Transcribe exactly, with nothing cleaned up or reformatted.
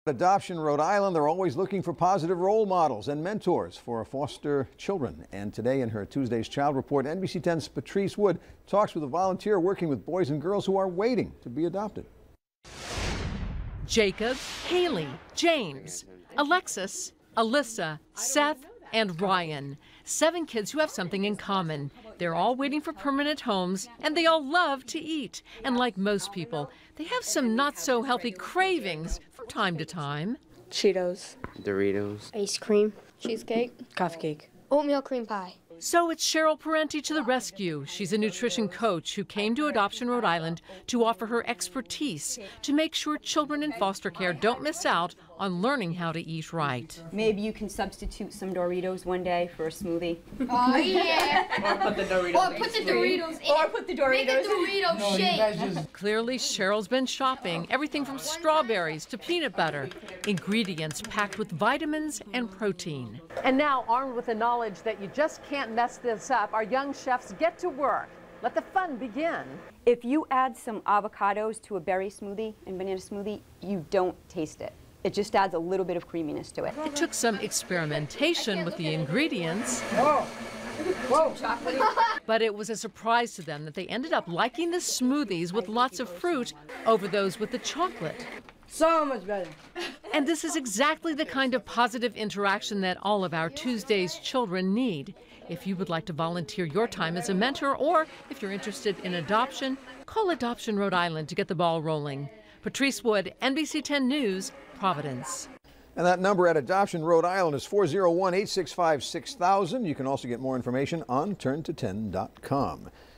Adoption Rhode Island, they're always looking for positive role models and mentors for foster children. And today in her Tuesday's Child Report, N B C ten's Patrice Wood talks with a volunteer working with boys and girls who are waiting to be adopted. Jacob, Haley, James, Alexis, Alyssa, Seth, and Ryan. Seven kids who have something in common. They're all waiting for permanent homes, and they all love to eat. And like most people, they have some not-so-healthy cravings from time to time. Cheetos. Doritos. Ice cream. Cheesecake. Coffee cake. Oatmeal cream pie. So it's Cheryl Parenti to the rescue. She's a nutrition coach who came to Adoption Rhode Island to offer her expertise to make sure children in foster care don't miss out on learning how to eat right. Maybe you can substitute some Doritos one day for a smoothie. Oh, yeah. Or put the Doritos Or put the Doritos in. Or put the Doritos Make a Dorito no, shake. just... Clearly, Cheryl's been shopping. Everything from strawberries to peanut butter. Ingredients packed with vitamins and protein. And now, armed with the knowledge that you just can't mess this up, our young chefs get to work. Let the fun begin. If you add some avocados to a berry smoothie and banana smoothie, you don't taste it. It just adds a little bit of creaminess to it. It took some experimentation with the ingredients. Whoa. Whoa. But it was a surprise to them that they ended up liking the smoothies with lots of fruit over those with the chocolate. So much better. And this is exactly the kind of positive interaction that all of our Tuesday's children need. If you would like to volunteer your time as a mentor, or if you're interested in adoption, call Adoption Rhode Island to get the ball rolling. Patrice Wood, N B C ten News, Providence. And that number at Adoption Rhode Island is four oh one, eight six five, six thousand. You can also get more information on turn to ten dot com.